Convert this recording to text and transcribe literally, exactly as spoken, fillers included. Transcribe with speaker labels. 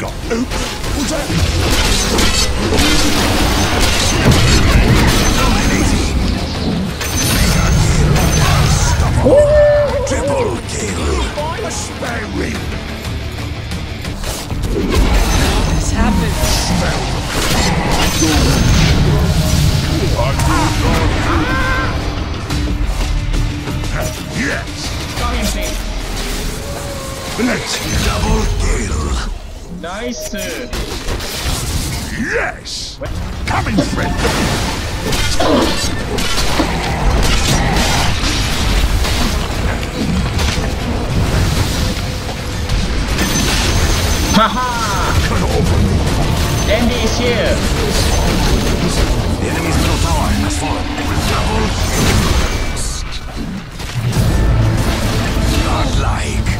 Speaker 1: got. Oops. What's that? Dominating. Mega kill. Unstoppable. Triple kill. A spare win.
Speaker 2: This happened.
Speaker 1: Yes.
Speaker 2: Coming, team.
Speaker 1: Let's double kill.
Speaker 2: Nice.
Speaker 1: Yes. Coming, friend.
Speaker 2: Haha!
Speaker 1: Cut over.
Speaker 2: Dendi is here.
Speaker 1: The enemy's middle tower has fallen. Double kill. Godlike.